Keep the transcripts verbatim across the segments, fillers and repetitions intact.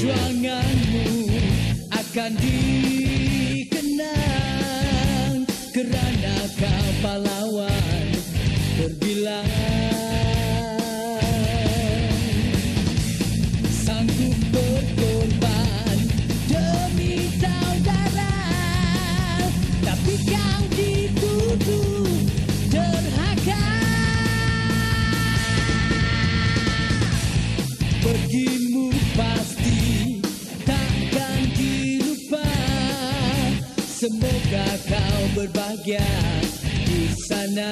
Perjuanganmu akan dikenang kerana kau pahlawan terbilang. Sanggup berkorban demi saudara, tapi kau dituduh derhaka. Pergimu pasti takkan dilupa. Semoga kau berbahagia di sana.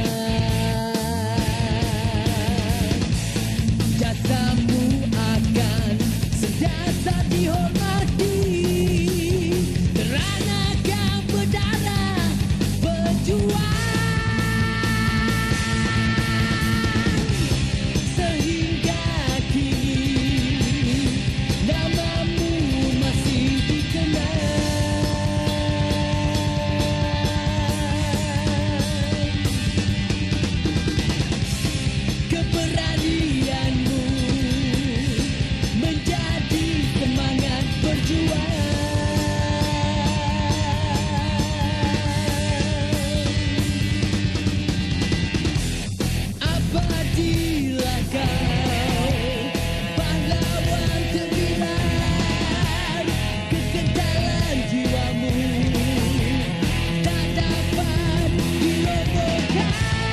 Jasamu akan sentiasa dihormati kerana kau berdarah berjuang. Apabila kau pahlawan terbilang, kekentalan jiwamu tak dapat dirobohkan.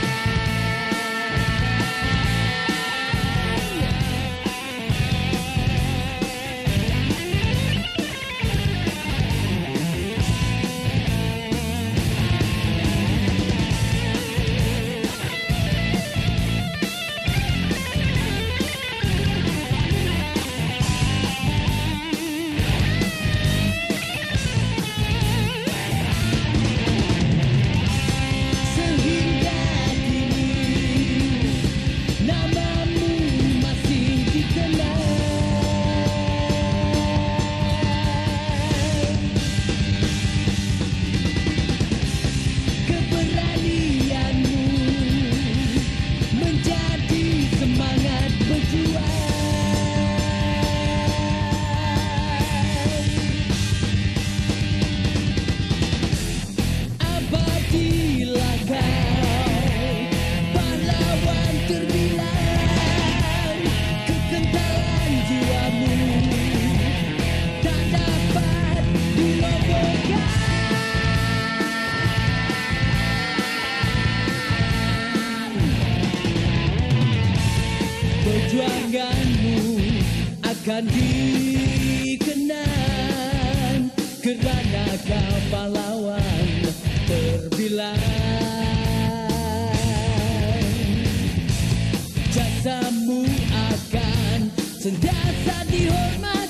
Apabila kau pahlawan terbilang, kekentalan jiwamu tak dapat dirobohkan. Perjuanganmu akan dikenang kerana kau pahlawan terbilang. Jasamu akan sentiasa dihormati